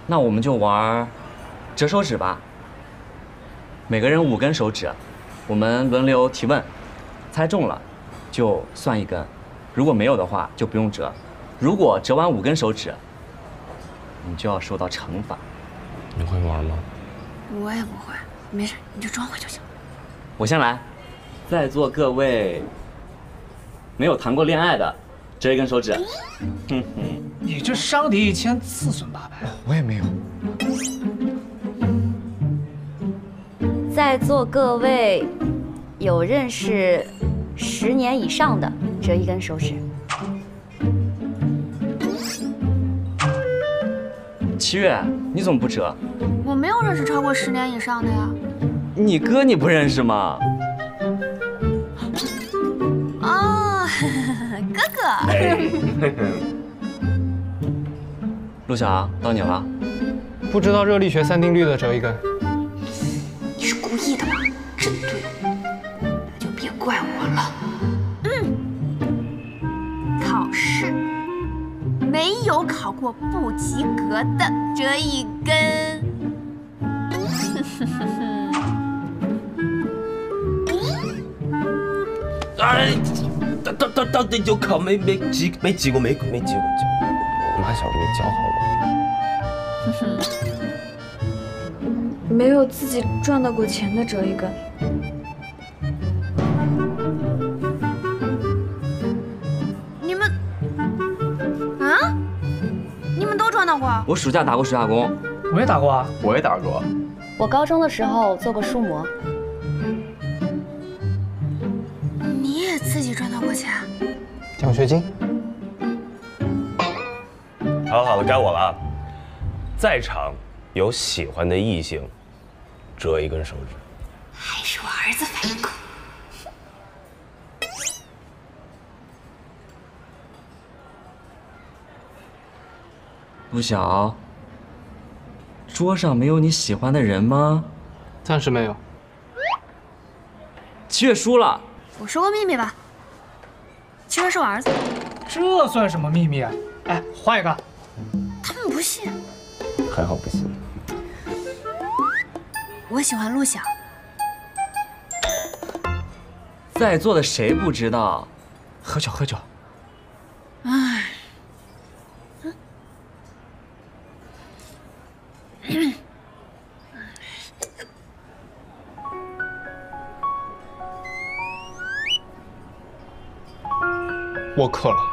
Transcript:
那我们就玩折手指吧。每个人5根手指，我们轮流提问，猜中了就算1根，如果没有的话就不用折。如果折完5根手指，你就要受到惩罚。 你会玩吗？ 我也不会，没事，你就装会就行。 我先来，在座各位没有谈过恋爱的，折1根手指。 你这伤敌1000，自损800。 我也没有。 在座各位有认识10年以上的，折1根手指。 7月，你怎么不折？ 我没有认识超过10年以上的呀。 你哥你不认识吗？ 哦，哥哥。 陆晓，到你了。 不知道热力学3定律的折1根。 你是故意的吧？针对我，那就别怪我了。考试没有考过不及格的，折1根。 哎，到底有考没及过没及过？我妈小时候没教好我。 没有自己赚到过钱的折1根。 你们，啊？你们都赚到过？ 我暑假打过暑假工。 我也打过啊。 我也打过。 我高中的时候做过书模。 你也自己赚到过钱？ 奖学金。 好了，该我了。在场有喜欢的异性，折1根手指。 还是我儿子反应快。 陆晓，桌上没有你喜欢的人吗？ 暂时没有。 7月输了。 我说过秘密吧？7月是我儿子。 这算什么秘密啊？哎，换一个。 他们不信。 还好不信。 我喜欢陆晓。 在座的谁不知道？ 喝酒喝酒。 唉。 我渴了。